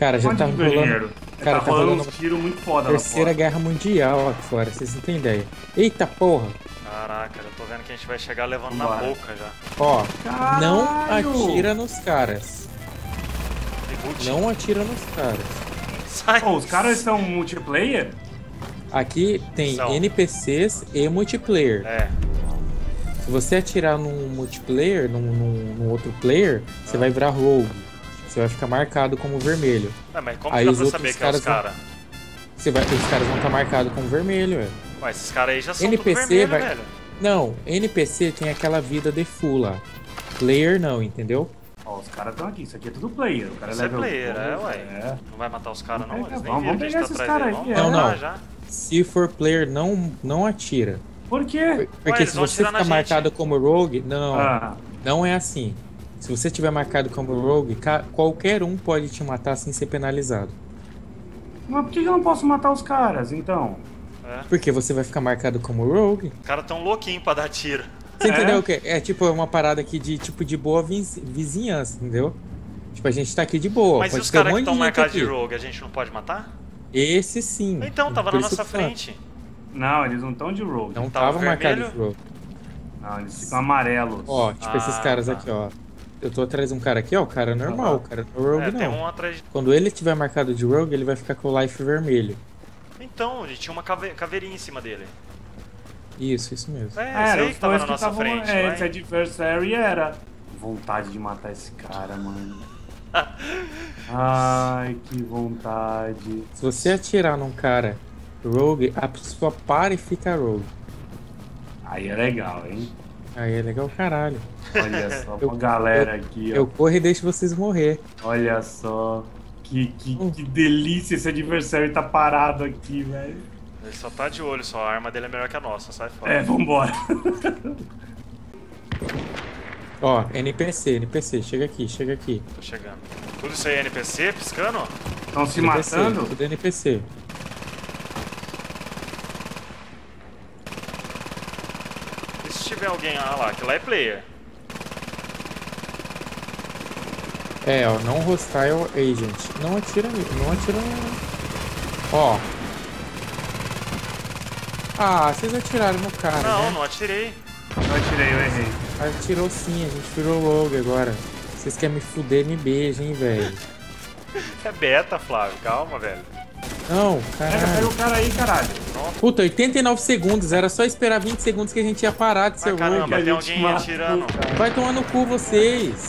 Cara, já tá rolando. dinheiro. Cara, Tá tá rolando rolando uns tiros muito foda lá Terceira fora. Guerra Mundial aqui fora, vocês não têm ideia. Eita porra! Caraca, eu tô vendo que a gente vai chegar levando na Vambora. boca já. Ó, não Caralho! atira nos caras. Reboot. Não atira nos caras. Sai. Pô, os caras são multiplayer? Aqui tem São. NPCs e multiplayer. É. Se você atirar num multiplayer, num outro player, você vai virar rogue. Você vai ficar marcado como vermelho. Mas como Aí que dá os pra outros saber que é os caras caras? Os caras vão estar marcados como vermelho, velho. Ué, esses caras aí já são NPC tudo vermelho, vai- velho. Não, NPC tem aquela vida default lá. Player não, entendeu? Ó, os caras estão aqui. Isso aqui é tudo player. O cara Isso é level player, 12, ué. É. Não vai matar os caras não? Vamos Eles nem pegar- viram que a vamos gente tá pegar esses atrás caras deles, aí, vamos Não, matar não. já. Se for player, não atira. Por quê? Porque eles se vão você atirar na ficar gente. marcado como rogue, não, Ah, não é assim. Se você tiver marcado como rogue, qualquer um pode te matar sem ser penalizado. mas por que eu não posso matar os caras, então? Porque você vai ficar marcado como rogue. Os caras tão louquinhos pra dar tiro. Você É? entendeu o que? É tipo uma parada aqui de tipo de boa vizinhança, entendeu? Tipo, a gente tá aqui de boa. Mas e pode os ter um caras que monte estão de gente marcados de aqui. rogue, a gente não pode matar? Esse sim. Então, tava Por na isso nossa que eu falo. frente. Não, eles não estão de rogue. Não Tava tava marcado vermelho? de rogue. Não, eles ficam amarelos. Ó, tipo esses Ah, caras tá. aqui, ó. Eu tô atrás de um cara aqui, ó. O cara é normal, o cara não é rogue, É, tem não. um atrás de... Quando ele tiver marcado de rogue, ele vai ficar com o life vermelho. Então, a gente tinha uma caveirinha em cima dele. Isso mesmo. É, esse Era, aí os que tava dois na que nossa estavam. frente, É, vai. esse adversary era. Vontade de matar esse cara, mano. Ai, que vontade. Se você atirar num cara rogue, a pessoa para e fica rogue. Aí é legal, hein? Aí é legal caralho. Olha só, Eu- uma galera aqui, ó. Eu corro e deixo vocês morrer. Olha só. Que delícia esse adversário tá parado aqui, velho. Ele só tá de olho, só a arma dele é melhor que a nossa, sai fora. É, vambora. Ó, NPC, chega aqui, chega aqui. Tô chegando. Tudo isso aí é NPC piscando? Estão se NPC, matando? tudo NPC. E se tiver alguém lá, aquilo lá é player. É, ó, não hostile agent. Não atira, não atira. Ó. Ah, vocês atiraram no cara, Não, né? não atirei. Eu atirei, eu errei. Atirou sim, a gente virou rogue agora. Vocês querem me fuder, me beijem, hein, velho. É beta, Flávio, calma, velho. Não, Pega caralho. o cara aí, caralho. Puta, 89 segundos. Era só esperar 20 segundos que a gente ia parar de ser Mas caramba, rogue. a tem gente alguém matou, atirando. cara. Vai tomar no cu vocês.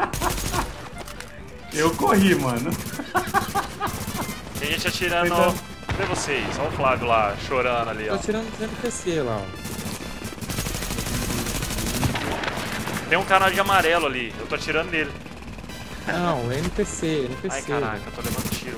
Eu corri, mano. Tem gente atirando. Então- Cadê vocês? Olha o Flávio lá, chorando ali, Tô ó. tirando os NPC lá, ó. Tem um cara de amarelo ali, eu tô atirando nele. Não, NPC. Ai, caraca, eu tô levando tiro.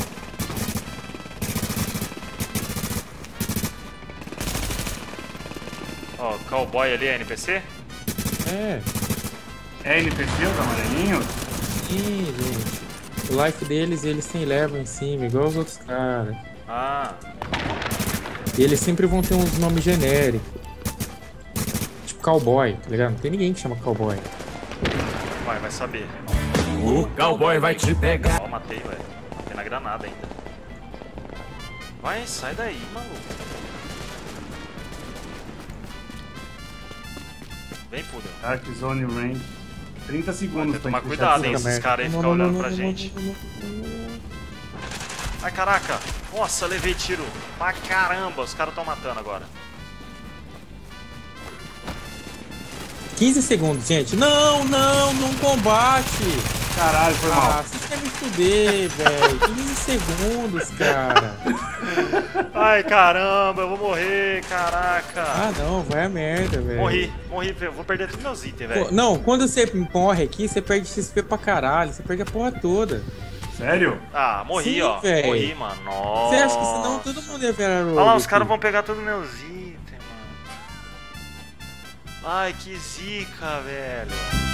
Pô. Ó, o cowboy ali é NPC? É, É NPC, os amarelinhos? sim, gente. O life deles, eles têm level em cima, igual os outros caras. Ah, E eles sempre vão ter uns nomes genéricos. Tipo cowboy, tá ligado? Não tem ninguém que chama cowboy. vai saber. O cowboy vai te pegar. Ó, matei, velho. Matei na granada ainda. Vai, sai daí, maluco. Vem, Pudel. Dark Zone Range. 30 Tem segundos que tomar gente cuidado, fechar hein, essa esses merda. caras aí ficam olhando pra gente. Ai, caraca. Nossa, levei tiro. Pra caramba, os caras tão matando agora. 15 segundos, gente. Não combate. Caralho, foi mal. Ah, vocês querem me fuder, velho. 15 segundos, cara. Ai, caramba, eu vou morrer, caraca. Ah, não, vai a merda, velho. Morri, eu vou perder todos meus itens, velho. Não, quando você morre aqui, você perde XP pra caralho. Você perde a porra toda. Sério? Ah, morri, Sim, ó. véi. Morri, mano. Nossa. Você acha que senão todo mundo ia virar rogue? Olha lá, os aqui? caras vão pegar todos meus itens, mano. Ai, que zica, velho.